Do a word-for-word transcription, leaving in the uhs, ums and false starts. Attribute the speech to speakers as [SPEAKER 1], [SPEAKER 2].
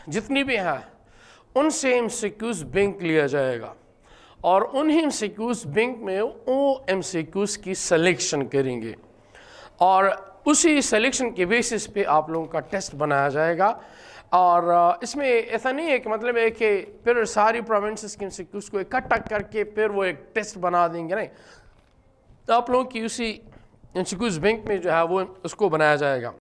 [SPEAKER 1] जितनी भी हैं उनसे एम सी क्यूज़ बैंक लिया जाएगा और उन्हीं एम सी क्यूज़ बैंक में वो एम सी क्यूज़ की सिलेक्शन करेंगे और उसी सिलेक्शन के बेसिस पे आप लोगों का टेस्ट बनाया जाएगा। और इसमें ऐसा नहीं है कि मतलब है कि फिर सारी प्रोविंसेस के एम सी क्यूज़ को इकट्ठा करके फिर वो एक टेस्ट बना देंगे, नहीं, तो आप लोगों की उसी एम सी क्यूज़ बैंक में जो है वो उसको बनाया जाएगा।